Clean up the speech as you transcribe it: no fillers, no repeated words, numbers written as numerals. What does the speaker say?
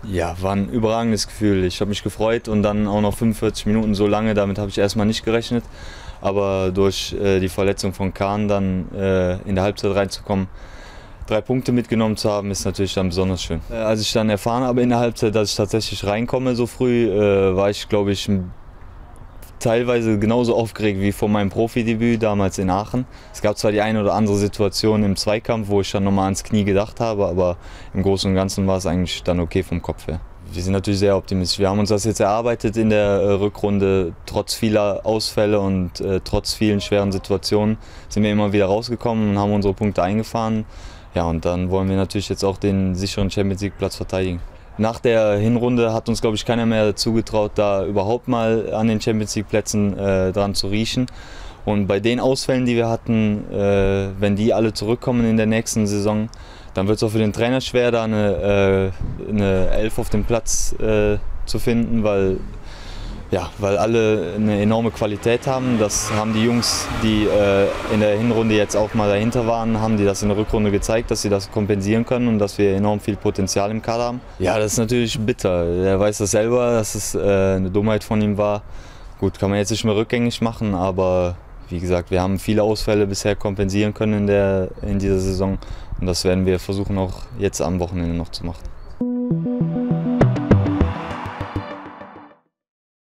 Ja, war ein überragendes Gefühl. Ich habe mich gefreut und dann auch noch 45 Minuten so lange, damit habe ich erstmal nicht gerechnet. Aber durch die Verletzung von Kahn dann in der Halbzeit reinzukommen, 3 Punkte mitgenommen zu haben, ist natürlich dann besonders schön. Als ich dann erfahren habe in der Halbzeit, dass ich tatsächlich reinkomme so früh, war ich, glaube ich, teilweise genauso aufgeregt wie vor meinem Profidebüt damals in Aachen. Es gab zwar die eine oder andere Situation im Zweikampf, wo ich dann nochmal ans Knie gedacht habe, aber im Großen und Ganzen war es eigentlich dann okay vom Kopf her. Wir sind natürlich sehr optimistisch. Wir haben uns das jetzt erarbeitet in der Rückrunde. Trotz vieler Ausfälle und trotz vielen schweren Situationen sind wir immer wieder rausgekommen und haben unsere Punkte eingefahren. Ja, und dann wollen wir natürlich jetzt auch den sicheren Champions-League-Platz verteidigen. Nach der Hinrunde hat uns, glaube ich, keiner mehr zugetraut, da überhaupt mal an den Champions-League-Plätzen dran zu riechen. Und bei den Ausfällen, die wir hatten, wenn die alle zurückkommen in der nächsten Saison, dann wird es auch für den Trainer schwer, da eine Elf auf dem Platz zu finden, weil alle eine enorme Qualität haben. Das haben die Jungs, die in der Hinrunde jetzt auch mal dahinter waren, haben die das in der Rückrunde gezeigt, dass sie das kompensieren können und dass wir enorm viel Potenzial im Kader haben. Ja, das ist natürlich bitter. Er weiß das selber, dass es eine Dummheit von ihm war. Gut, kann man jetzt nicht mehr rückgängig machen, aber wie gesagt, wir haben viele Ausfälle bisher kompensieren können in dieser Saison und das werden wir versuchen auch jetzt am Wochenende noch zu machen.